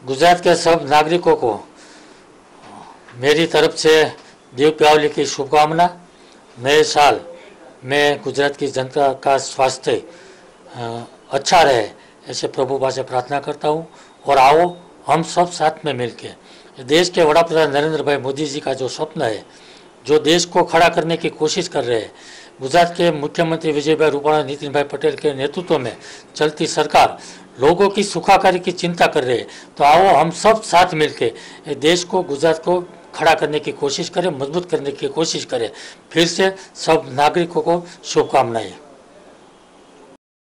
गुजरात के सब नागरिकों को मेरी तरफ से दीपावली की शुभकामना। नए साल में गुजरात की जनता का स्वास्थ्य अच्छा रहे, ऐसे प्रभु पास प्रार्थना करता हूँ। और आओ हम सब साथ में मिलकर देश के वड़ा प्रधान नरेंद्र भाई मोदी जी का जो स्वप्न है, जो देश को खड़ा करने की कोशिश कर रहे हैं, गुजरात के मुख्यमंत्री विजय भाई रूपाणी, नितिन भाई पटेल के नेतृत्व में चलती सरकार लोगों की सुखाकारी की चिंता कर रहे हैं। तो आओ हम सब साथ मिलकर देश को, गुजरात को खड़ा करने की कोशिश करें, मजबूत करने की कोशिश करें। फिर से सब नागरिकों को शुभकामनाएं।